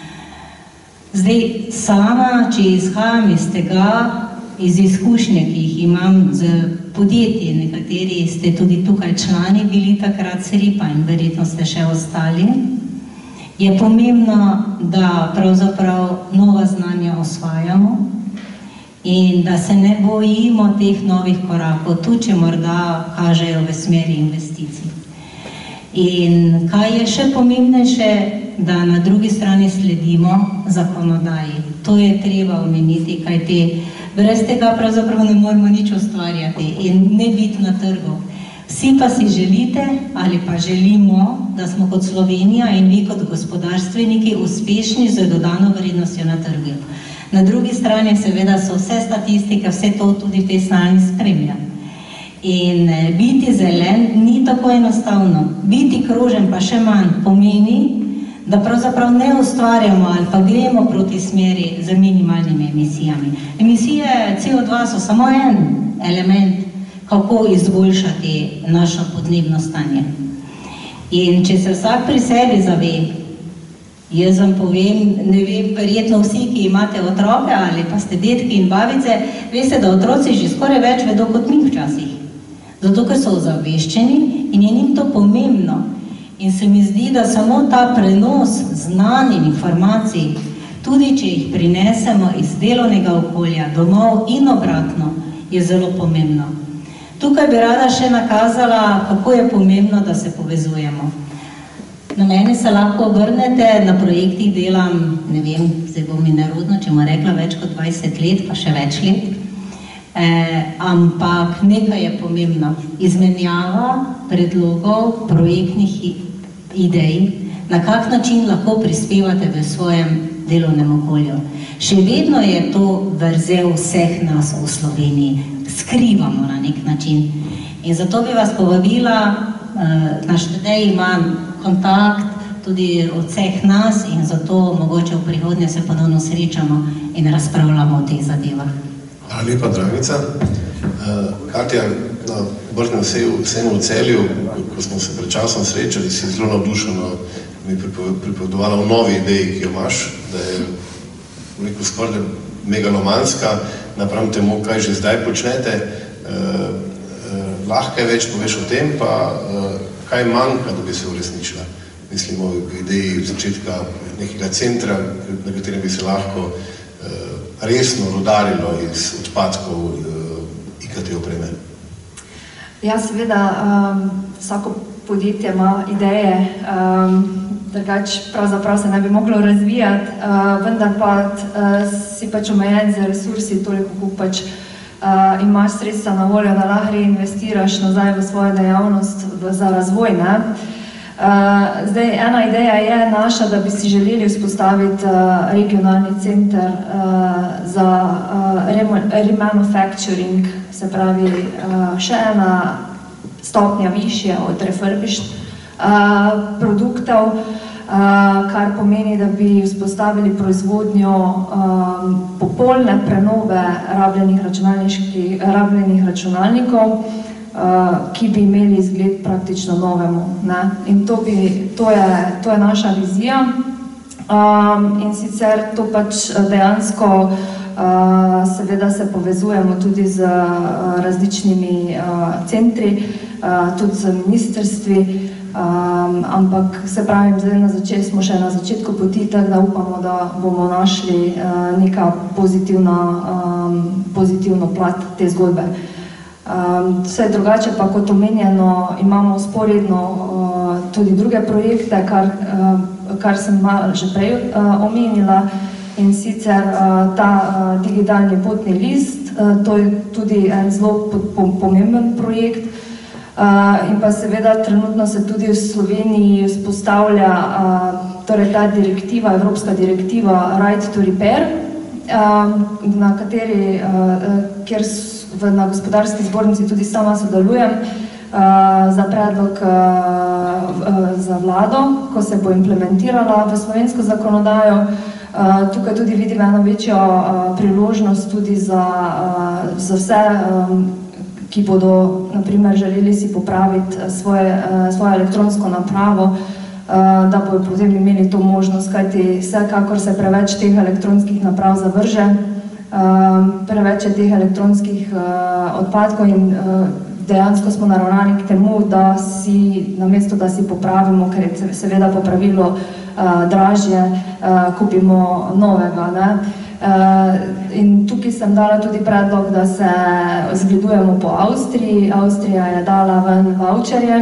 C: Zdaj, sama, če izhajam iz tega, iz izkušnje, ki jih imam z podjetji, nekateri ste tudi tukaj člani bili takrat S R I P-a in verjetno ste še ostali, je pomembno, da pravzaprav nova znanja osvajamo in da se ne bojimo teh novih korakov, tudi če morda kažejo v smeri investicij. In kaj je še pomembnejše, da na drugi strani sledimo zakonodaji. To je treba omeniti, kajti brez tega pravzaprav ne moremo nič ustvarjati in ne biti na trgu. Vsi pa si želite ali pa želimo, da smo kot Slovenija in vi kot gospodarstveniki uspešni z dodano vrednostjo na trgu. Na drugi strani seveda so vse statistike, vse to tudi v tej strani spremlja. In biti zelen ni tako enostavno. Biti krožen pa še manj pomeni, da pravzaprav ne ustvarjamo ali pa gremo proti smeri z minimalnimi emisijami. Emisije C O dva so samo en element, kako izboljšati našo podnebno stanje. In če se vsak pri sebi zave, jaz vam povem, ne vem, verjetno vsi, ki imate otroke ali pa ste detki in babice, veste, da otroci že skoraj več vedo kot mi včasih. Zato, ker so ozaveščeni in je njim pomembno. In se mi zdi, da samo ta prenos znanj in informacij, tudi če jih prinesemo iz delovnega okolja, domov in obratno, je zelo pomembno. Tukaj bi rada še nakazala, kako je pomembno, da se povezujemo. Na mene se lahko obrnete, na projektih delam, ne vem, zdaj bo mi nerodno, če bom rekla več kot dvajset let, pa še več let. Eh, ampak nekaj je pomembno. Izmenjava predlogov, projektnih idej, na kak način lahko prispevate v svojem delovnem okolju. Še vedno je to vrzel vseh nas v Sloveniji. Skrivamo na nek način. In zato bi vas povabila, eh, naš Tadej ima kontakt tudi od vseh nas in zato mogoče v prihodnje se ponovno srečamo in razpravljamo o teh zadevah.
A: Hvala lepa, Dragica. Katja, na obrtnem sejmu v Celju, ko smo se pred časom srečali, si zelo navdušeno mi pripovedovala o novi ideji, ki jo imaš, da je veliko skoraj megalomanska, napram temu, kaj že zdaj počnete. Lahko je več poveš o tem, pa kaj manjka, da bi se uresničila. Mislimo o ideji začetka nekega centra, na katerem bi se lahko resno rodarilo iz odpadkov I K T opreme.
D: Ja, seveda, vsako podjetje ima ideje, drugač pravzaprav se ne bi moglo razvijati, vendar pa si pač omejen z resursi, toliko kako pač imaš sredstva na voljo, da lahko reinvestiraš nazaj v svojo dejavnost za razvoj, ne? Zdaj, ena ideja je naša, da bi si želeli vzpostaviti regionalni center za remanufacturing, se pravi še ena stopnja višje od refurbished produktov, kar pomeni, da bi vzpostavili proizvodnjo popolne prenove rabljenih računalnikov, ki bi imeli izgled praktično novemu. In to je naša vizija in sicer to pač dejansko seveda se povezujemo tudi z različnimi centri, tudi z ministrstvi, ampak se pravim, zdaj smo še na začetku poti, tako da upamo, da bomo našli neka pozitivno plat te zgodbe. Vse drugače pa, kot omenjeno, imamo vzporedno tudi druge projekte, kar sem že prej omenila, in sicer ta digitalni potni list, to je tudi en zelo pomemben projekt, in pa seveda trenutno se tudi v Sloveniji vzpostavlja torej ta direktiva, evropska direktiva Right to Repair, na kateri, kjer na gospodarski zbornici tudi sama sodelujem za predlog za vlado, ko se bo implementirala v slovensko zakonodajo. Tukaj tudi vidim eno večjo priložnost tudi za vse, ki bodo na primer želeli si popraviti svojo elektronsko napravo, da bodo potem imeli to možnost, kajti vsekakor se preveč teh elektronskih naprav zavrže, preveč je teh elektronskih odpadkov in dejansko smo naravnani k temu, da si, namesto da si popravimo, ker je seveda popravilo dražje, kupimo novega, ne. In tukaj sem dala tudi predlog, da se zgledujemo po Avstriji. Avstrija je dala ven voucherje,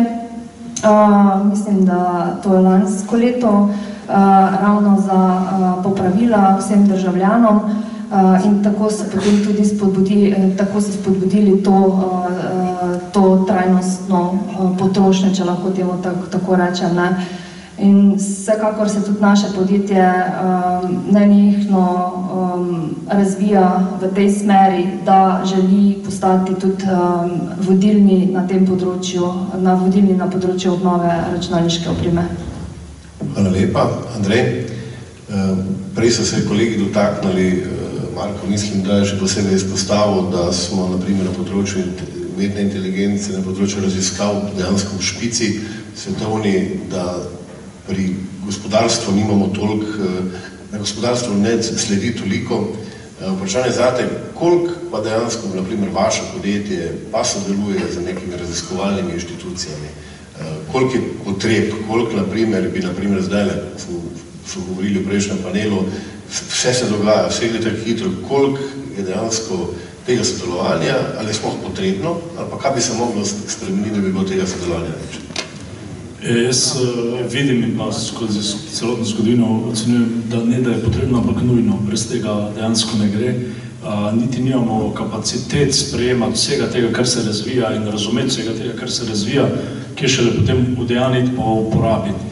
D: mislim, da to je lansko leto, ravno za popravila vsem državljanom, in tako so potem tudi spodbudili, tako so spodbudili to, to trajnostno potrošnjo, če lahko temu tako rečem, ne. In vsekakor se tudi naše podjetje nenehno razvija v tej smeri, da želi postati tudi vodilni na tem področju, na vodilni na področju obnove računalniške opreme.
A: Hvala lepa. Andrej, prej so se kolegi dotaknili, Marko, mislim, da je že posebej izpostavil, da smo na primer na področju umetne inteligence, na področju raziskav dejansko v špici svetovni, da pri gospodarstvu nimamo toliko, na gospodarstvu ne sledi toliko. Vprašanje zate, koliko pa dejansko, na primer, vaše podjetje pa sodeluje z nekimi raziskovalnimi inštitucijami? koliko je potreb, koliko naprimer bi naprimer zdaj, smo govorili v prejšnjem panelu, vse se dogaja, vse gre tako hitro, koliko je dejansko tega sodelovanja, ali je sploh potrebno, ali pa kaj bi se moglo spremeniti, da bi bilo tega sodelovanja več?
E: Jaz vidim in pa skozi celotno zgodovino ocenjujem, da ne da je potrebno, ampak nujno, brez tega dejansko ne gre. Niti nimamo kapacitet sprejemati vsega tega, kar se razvija in razumeti vsega tega, kar se razvija, ki je šele potem udejaniti pa uporabiti.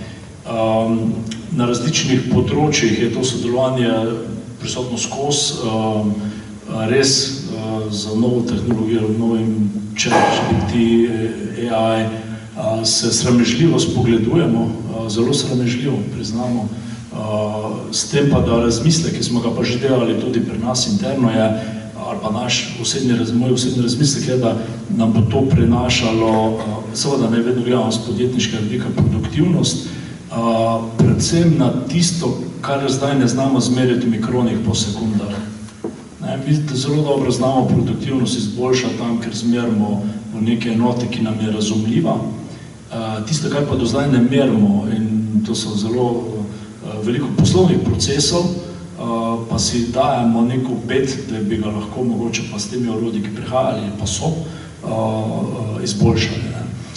E: Na različnih področjih je to sodelovanje prisotno skozi, res za novo tehnologijo, novim ChatGPT, A I, se sramežljivo spogledujemo, zelo sramežljivo priznamo, s tem pa, da razmislek, ki smo ga pa že delali tudi pri nas interno je, ali pa naš osebni, moj osebni razmislek je, da nam bo to prenašalo, seveda ne vedno gledamo z podjetniškega vidika, produktivnost, predvsem na tisto, kar zdaj ne znamo zmeriti v mikronih po sekundah. Mi zelo dobro znamo produktivnost izboljšati tam, ker zmerimo v neke enote, ki nam je razumljiva. Tisto, kar pa do zdaj ne merimo, in to so zelo veliko poslovnih procesov, pa si dajemo neko bet, da bi ga lahko mogoče pa s temi orodji, ki prihajali, pa so izboljšali.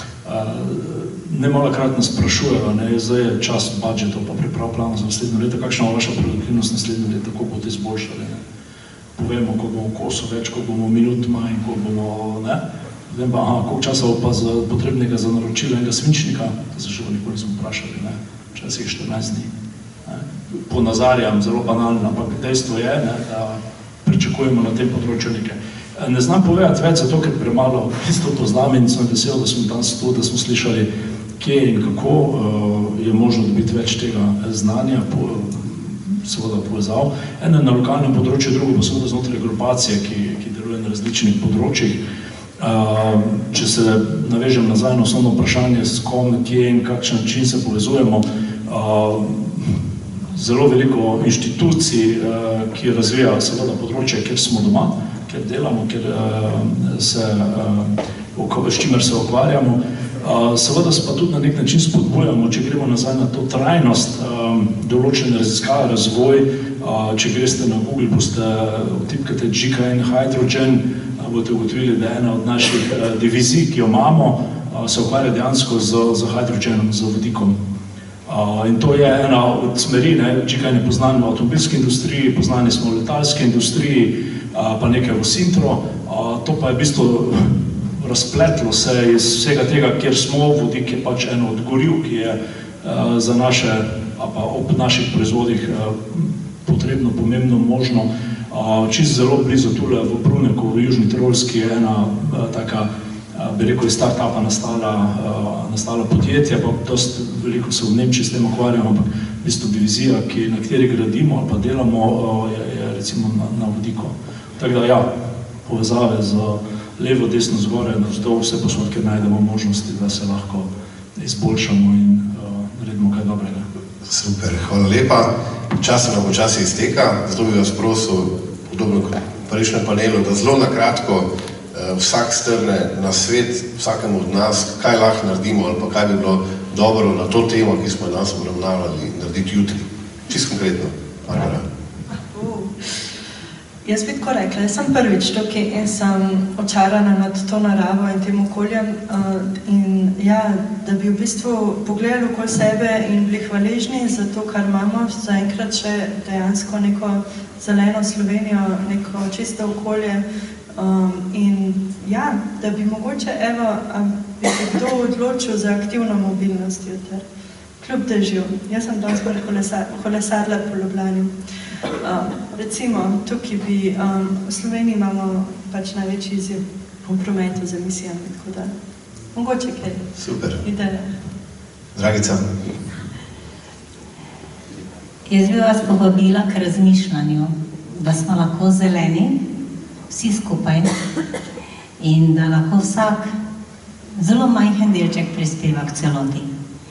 E: Nemalokrat nas sprašujejo, zdaj je čas budžetov pa priprav plana za naslednje leto, kakšna je vaša produktivnost naslednje leto, kako boste izboljšali. Povemo, ko bomo koso več, ko bomo minut manj, ko bomo, ne? Vem pa, aha, koliko časa bo pa potrebnega za naročilo enega svinčnika, to se še nikoli smo vprašali, ne? Včasih štirinajst dni. Ponazarjam, zelo banalno, ampak dejstvo je, da pričakujemo na tem področju nekaj. Ne znam povedati več, zato ker premalo isto to znam in sem vesel, da smo danes tu, da smo slišali, kje in kako je možno dobiti več tega znanja, seveda povezav. Eno je na lokalnem področju, drugo pa seveda znotraj grupacije, ki deluje na različnih področjih. Če se navežem nazaj na osnovno vprašanje, s kom, kje in kakšen način se povezujemo, zelo veliko inštitucij, ki razvijajo seveda področje, kjer smo doma, kjer delamo, s čimer se ukvarjamo. Seveda se pa tudi na nek način spodbujamo, če gremo nazaj na to trajnost, določene raziskave, razvoj, če greste na Google, boste vtipkate G K N Hydrogen, boste ugotovili, da je ena od naših divizij, ki jo imamo, se ukvarja dejansko z hydrogenom, z vodikom. In to je ena od smeri, G K N je poznan v avtomobilski industriji, poznani smo v letalski industriji, pa nekaj v Sintro, to pa je v bistvu razpletlo se iz vsega tega, kjer smo, vodik je pač eno od goriv, ki je za naše, pa ob naših proizvodih potrebno, pomembno, možno. Čisto zelo blizu tule v Bruneku, v Južni Tirolski je ena taka, bi rekel, iz start-upa nastala podjetja, pa dosti veliko se v Nemčiji s tem ukvarjamo, ampak v bistvu divizija, na kateri gradimo ali pa delamo, je recimo na vodiku. Tako da ja, povezave z levo, desno, zgore, navzdol, vse posod, kjer najdemo možnosti, da se lahko izboljšamo in naredimo kaj dobrega.
A: Super, hvala lepa. Čas se nam počasi izteka, zato bi vas prosil, podobno kot v prejšnjem panelu, da zelo na kratko vsak strne na svet, vsakemu od nas, kaj lahko naredimo ali pa kaj bi bilo dobro na to temo, ki smo danes obravnavali, narediti jutri. Čisto konkretno, Barbara.
B: Jaz bi tako rekla, jaz sem prvič tukaj in sem očarana nad to naravo in tem okoljem in ja, da bi v bistvu pogledali okoli sebe in bili hvaležni za to, kar imamo, zaenkrat še dejansko neko zeleno Slovenijo, neko čisto okolje in ja, da bi mogoče, evo, bi se kdo odločil za aktivno mobilnost jutri, kljub dežju. Jaz sem danes kolesarila po Ljubljani. Recimo, tukaj bi, v Sloveniji imamo pač največji izziv v prometu z emisijami, tako da mogoče kaj ideja.
A: Dragica?
C: Jaz bi vas povabila k razmišljanju, da smo lahko zeleni, vsi skupaj, in da lahko vsak zelo majhen delček prispeva k celoti.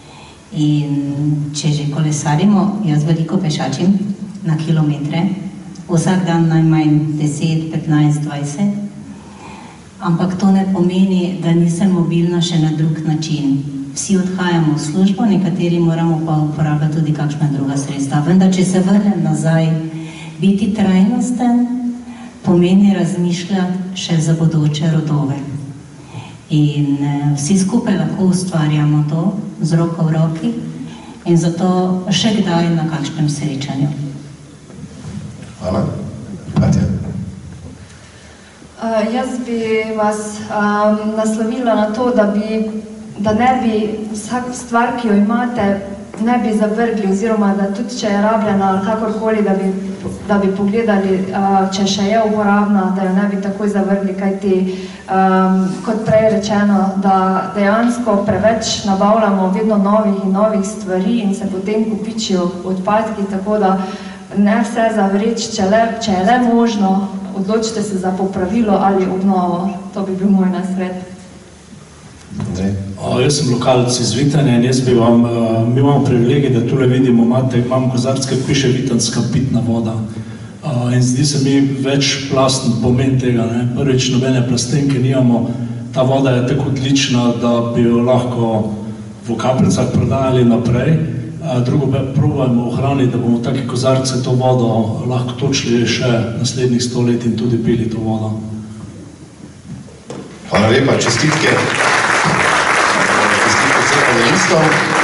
C: In če že kolesarimo, jaz veliko pešačim na kilometre, vsak dan najmanj deset, petnajst, dvajset. ampak to ne pomeni, da nisem mobilna še na drug način. Vsi odhajamo v službo, nekateri moramo pa uporabljati tudi kakšna druga sredstva. Vendar, če se vrnem nazaj, biti trajnosten pomeni razmišljati še za bodoče rodove. In vsi skupaj lahko ustvarjamo to z roko v roki in zato še kdaj na kakšnem srečanju.
A: Hvala. Katja.
D: Uh, jaz bi vas um, naslovila na to, da, bi, da ne bi vsak stvar, ki jo imate, ne bi zavrgli, oziroma da tudi, če je rabljena ali kakorkoli, da bi, da bi pogledali, uh, če še je uporabna, da jo ne bi takoj zavrgli, kajti um, kot prej rečeno, da dejansko preveč nabavljamo vedno novih in novih stvari in se potem kupičijo odpadki, tako da ne vse zavreči, če, le, če je le možno, odločite se za popravilo ali obnovo. To bi bil moj nasvet.
A: Andrej.
E: O, jaz sem lokalec iz Vitanja in jaz bi vam, uh, mi imamo privilegij, da tule vidimo, imate, imam kozarske, piše vitanska pitna voda. Uh, in zdi se mi večplasten pomen tega, ne. Prvič, nobene plastenke nimamo, ta voda je tako odlična, da bi jo lahko v kapljicah prodajali naprej. Drugo pa probujemo ohraniti, da bomo taki kozarce to vodo lahko točili še naslednjih sto let in tudi pili to vodo.
A: Hvala lepa, čestitke. Čestitke vsem panelistom.